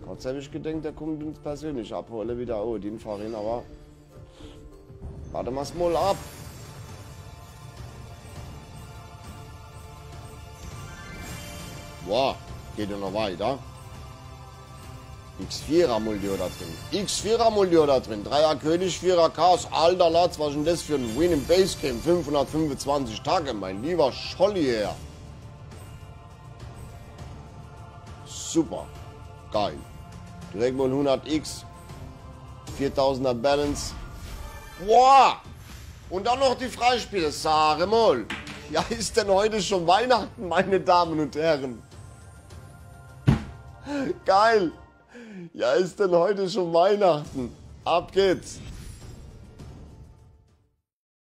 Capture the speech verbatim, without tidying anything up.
Trotzdem habe ich gedacht, der kommt uns persönlich abholen wieder. Oh, den fahren, aber... Warte mal's mal ab. Boah, geht ja noch weiter. X vierer Muldio da drin. X vierer Muldio da drin. dreier König, vierer Chaos. Alter Latz, was ist denn das für ein Win im Basecamp? fünfhundertfünfundzwanzig Tage, mein lieber Scholli her. Super. Geil. Direkt mal hundert X. viertausender Balance. Boah! Und dann noch die Freispiele. Sage mal. Ja, ist denn heute schon Weihnachten, meine Damen und Herren? Geil. Ja, ist denn heute schon Weihnachten? Ab geht's.